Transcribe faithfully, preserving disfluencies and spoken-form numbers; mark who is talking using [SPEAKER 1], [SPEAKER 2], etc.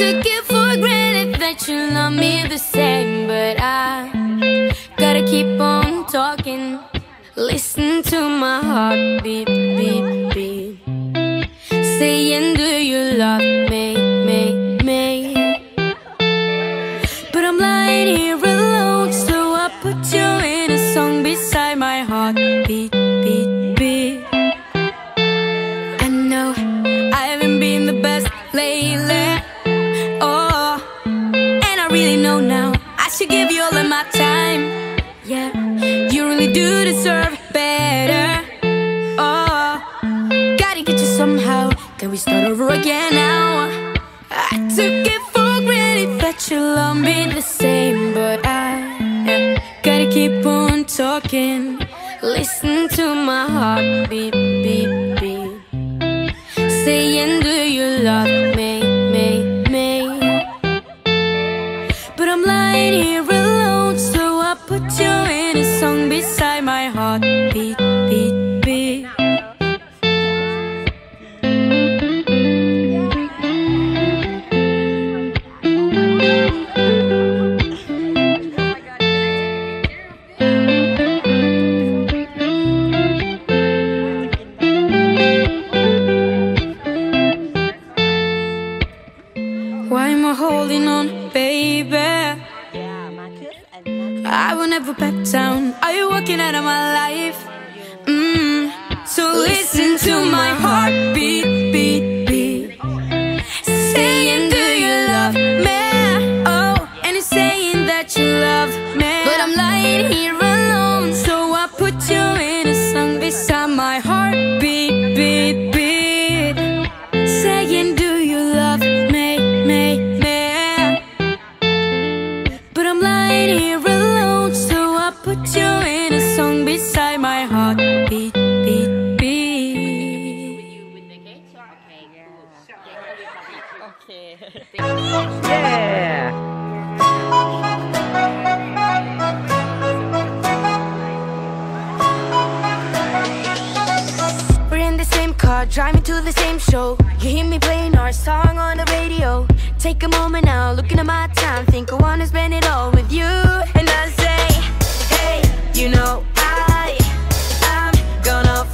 [SPEAKER 1] took it for granted that you love me the same, but I gotta keep on talking. Listen to my heart beat, beat, beat, saying do you love me, me, me? But I'm lying here alone, so I put you in a song beside my heart beat, beat, beat. I know I haven't been the best lately, oh, and I really know now I should give you all of my time. Yeah, you really do deserve better. Oh, gotta get you somehow. Can we start over again now? I took it for granted that you love me the same, but I yeah, gotta keep on talking. Listen to my heart beat, beat, beat, saying do you love me, me, me? But I'm lying here alone, so I put you in a song beside my heart beat, beat, beat. Why am I holding on, baby? I will never back down. Are you walking out of my life? Mm. So listen to my heart beat, beat, beat, saying do you love me? Oh, and it's saying that you love me, but I'm lying here alone, so I put you in a song beside my heart beat, beat, beat, saying do you love me, me, me? But I'm lying here alone, so I put you in a song beside my heart beat, beat, beat.
[SPEAKER 2] Okay.
[SPEAKER 3] Yeah.
[SPEAKER 1] We're in the same car, driving to the same show. You hear me playing our song on the radio. Take a moment now, looking at my time, think I wanna spend it all with you. And I say, hey, you know I, I'm gonna